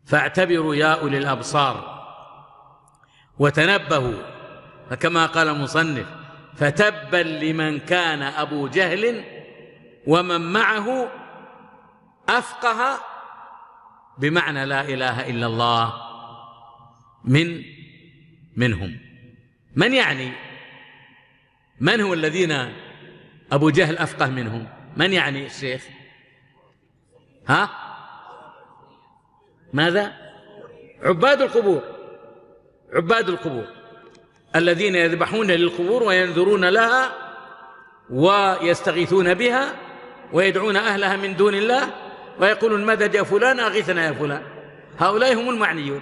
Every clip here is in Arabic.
فاعتبروا يا أولي الأبصار وتنبهوا. فكما قال المصنف: فتبا لمن كان أبو جهل ومن معه أفقه، بمعنى لا إله إلا الله منهم. من يعني؟ من هو الذين أبو جهل أفقه منهم؟ من يعني الشيخ؟ ها؟ ماذا؟ عباد القبور. عباد القبور الذين يذبحون للقبور وينذرون لها ويستغيثون بها ويدعون أهلها من دون الله ويقولون: مدد يا فلان، أغثنا يا فلان. هؤلاء هم المعنيون.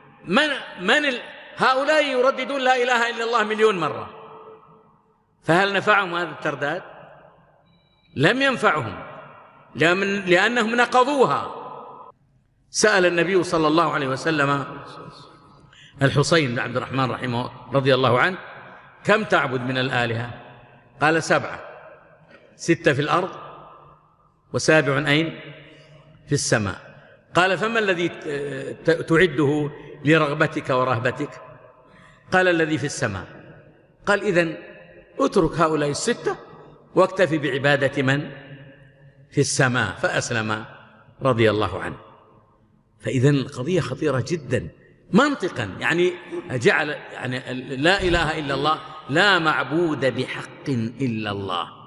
هؤلاء يرددون لا إله إلا الله مليون مرة، فهل نفعهم هذا الترداد؟ لم ينفعهم، لأنهم نقضوها. سأل النبي صلى الله عليه وسلم الحسين بن عبد الرحمن رحمه رضي الله عنه: كم تعبد من الآلهة؟ قال: 7، 6 في الأرض و7 أين؟ في السماء. قال: فما الذي تعده لرغبتك ورهبتك؟ قال: الذي في السماء. قال: إذن اترك هؤلاء 6 واكتفي بعبادة من في السماء. فأسلم رضي الله عنه. فإذن القضية خطيرة جدا منطقا، يعني جعل لا إله إلا الله، لا معبود بحق إلا الله.